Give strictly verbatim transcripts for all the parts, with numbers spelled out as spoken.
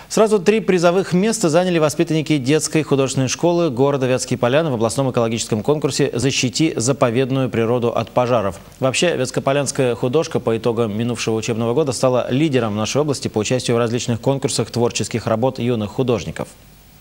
Сразу три призовых места заняли воспитанники детской художественной школы города Вятские Поляны в областном экологическом конкурсе «Защити заповедную природу от пожаров». Вообще, вятскополянская художка по итогам минувшего учебного года стала лидером нашей области по участию в различных конкурсах творческих работ юных художников.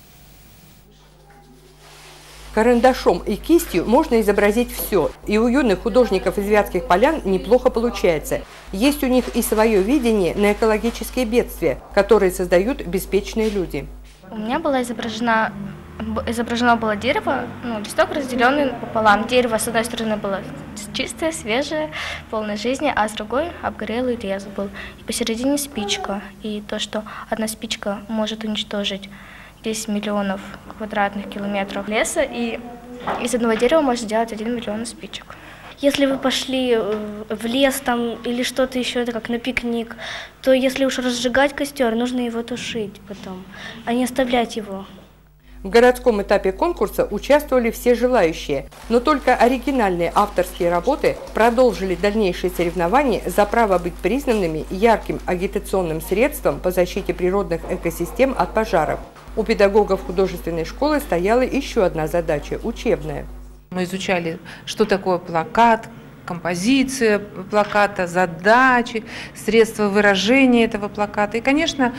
Карандашом и кистью можно изобразить все, и у юных художников из Вятских Полян неплохо получается. Есть у них и свое видение на экологические бедствия, которые создают беспечные люди. У меня была изображена, изображено было дерево, ну, листок разделенный пополам. Дерево с одной стороны было чистое, свежее, полное жизни, а с другой обгорелый лес был. И посередине спичка, и то, что одна спичка может уничтожить десять миллионов квадратных километров леса, и из одного дерева можно сделать один миллион спичек. Если вы пошли в лес там или что-то еще, это как на пикник, то если уж разжигать костер, нужно его тушить потом, а не оставлять его. В городском этапе конкурса участвовали все желающие, но только оригинальные авторские работы продолжили дальнейшие соревнования за право быть признанными ярким агитационным средством по защите природных экосистем от пожаров. У педагогов художественной школы стояла еще одна задача – учебная. Мы изучали, что такое плакат, композиция плаката, задачи, средства выражения этого плаката. И, конечно,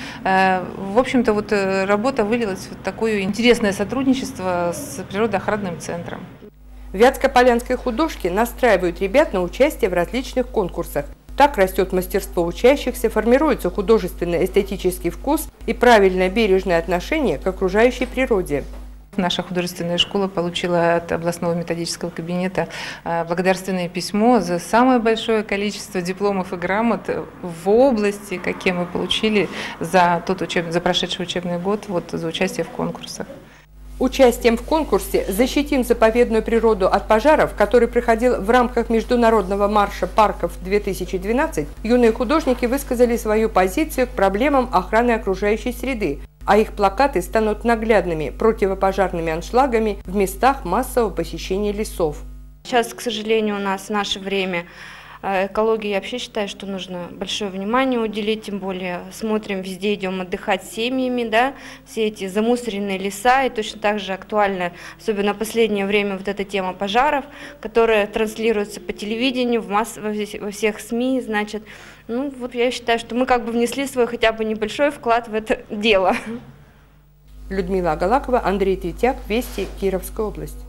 в общем-то, вот работа вылилась в такое интересное сотрудничество с природоохранным центром. Вятскополянские художки настраивают ребят на участие в различных конкурсах. Так растет мастерство учащихся, формируется художественно-эстетический вкус и правильное бережное отношение к окружающей природе. Наша художественная школа получила от областного методического кабинета благодарственное письмо за самое большое количество дипломов и грамот в области, какие мы получили за, тот учеб... за прошедший учебный год, вот, за участие в конкурсах. Участием в конкурсе «Защитим заповедную природу от пожаров», который проходил в рамках Международного марша парков-две тысячи двенадцать, юные художники высказали свою позицию к проблемам охраны окружающей среды, а их плакаты станут наглядными противопожарными аншлагами в местах массового посещения лесов. Сейчас, к сожалению, у нас в наше время экологии, я вообще считаю, что нужно большое внимание уделить, тем более смотрим, везде идем отдыхать с семьями, да, все эти замусоренные леса, и точно так же актуальна, особенно в последнее время, вот эта тема пожаров, которая транслируется по телевидению, в масс... во всех СМИ, значит, ну вот я считаю, что мы как бы внесли свой хотя бы небольшой вклад в это дело. Людмила Агалакова, Андрей Третьяк, Вести, Кировская область.